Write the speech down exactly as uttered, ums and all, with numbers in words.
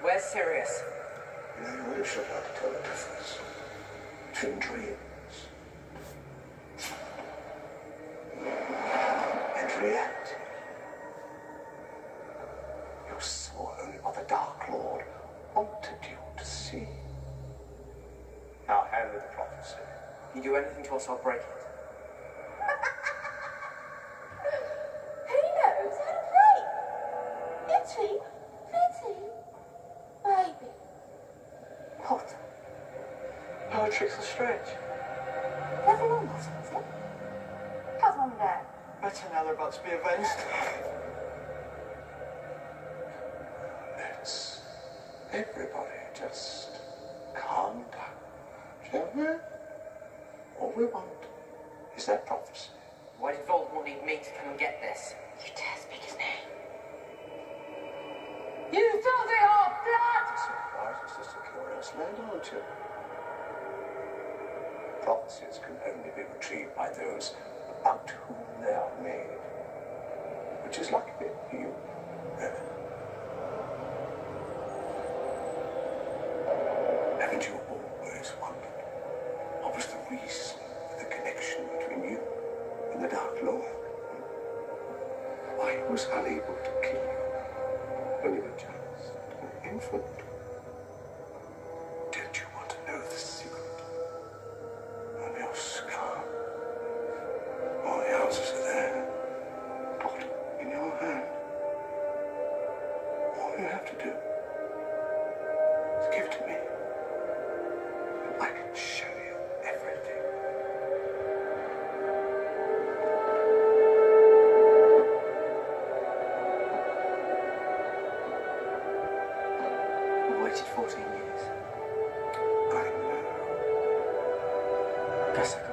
Where's Sirius? You know, you really should like to tell the difference between dreams and reality. You saw only what the Dark Lord wanted you to see. Now hand me the prophecy. You do anything to us, I'll break it. Who knows how to play? Itchy, pretty, baby. What? Poetry's so strange. Everyone knows it. How's Mum and Dad? Better now they're about to be avenged. Let's everybody just calm down, shall we? All we want is that prophecy. Why did Voldemort need me to come and get this? You dare speak his name? You filthy old blood! So quiet, it's just a curious land, aren't you? Prophecies can only be retrieved by those about whom they are made. Which is lucky for you. Haven't you always wondered what was the reason for the connection between you and the Dark Lord? Why he was unable to kill you when you were just an infant? Don't you want to know the secret of your scar? All the answers are there, locked in your hand. All you have to do is give to me. I can show you everything. I waited fourteen years. I know. Guess I